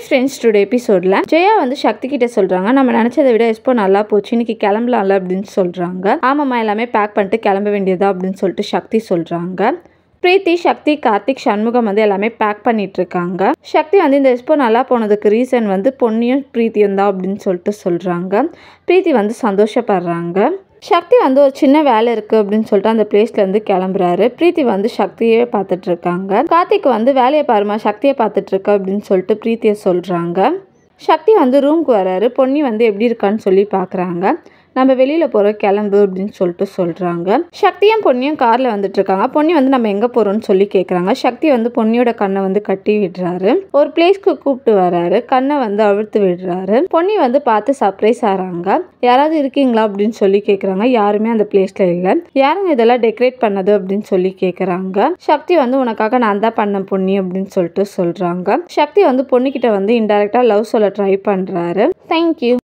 Friends, today எபிசோட்ல ஜெயா வந்து சக்தி கிட்ட சொல்றாங்க, நம்ம நினைச்சதை விட எக்ஸ்போ நல்லா போச்சு, இன்னைக்கு கிளம்பலாம்ல அப்படின்னு சொல்றாங்க. ஆமாம்மா, எல்லாமே பேக் பண்ணிட்டு கிளம்ப வேண்டியதா அப்படின்னு சொல்லிட்டு சக்தி சொல்றாங்க. பிரீத்தி, சக்தி, கார்த்திக், சண்முகம் வந்து எல்லாமே பேக் பண்ணிட்டு இருக்காங்க. சக்தி வந்து இந்த எக்ஸ்போ நல்லா போனதுக்கு ரீசன் வந்து பொன்னியும் பிரீத்தியும் தான் அப்படின்னு சொல்லிட்டு சொல்றாங்க. பிரீத்தி வந்து சந்தோஷப்படுறாங்க. சக்தி வந்து ஒரு சின்ன வேலை இருக்குது அப்படின்னு சொல்லிட்டு அந்த பிளேஸ்லேருந்து கிளம்புறாரு. பிரீத்தி வந்து சக்தியே பார்த்துட்டு இருக்காங்க. கார்த்திக் வந்து வேலையை பாருமா, சக்தியை பார்த்துட்டு இருக்க அப்படின்னு சொல்லிட்டு பிரீத்தியை சொல்கிறாங்க. சக்தி வந்து ரூமுக்கு வராரு. பொன்னி வந்து எப்படி இருக்கான்னு சொல்லி பார்க்குறாங்க. நம்ம வெளியில் போகிறோம், கிளம்பு அப்படின்னு சொல்லிட்டு சொல்கிறாங்க. சக்தியும் பொன்னியும் காரில் வந்துட்டு இருக்காங்க. பொன்னி வந்து நம்ம எங்கே போகிறோம்னு சொல்லி கேட்குறாங்க. சக்தி வந்து பொன்னியோட கண்ணை வந்து கட்டி விடுறாரு. ஒரு பிளேஸ்க்கு கூப்பிட்டு வராரு. கண்ணை வந்து அழுத்து விடுறாரு. பொன்னி வந்து பார்த்து சர்ப்ரைஸ் ஆகிறாங்க. யாராவது இருக்கீங்களா அப்படின்னு சொல்லி கேட்குறாங்க. யாருமே அந்த பிளேஸில் இல்லை. யாருங்க இதெல்லாம் டெக்கரேட் பண்ணது அப்படின்னு சொல்லி கேட்குறாங்க. சக்தி வந்து உனக்காக நான் தான் பண்ணேன் பொன்னி அப்படின்னு சொல்லிட்டு சொல்கிறாங்க. சக்தி வந்து பொன்னிக்கிட்ட வந்து இன்டைரக்டாக லவ் சொல்ல ட்ரை பண்ணுறாரு. தேங்க்யூ.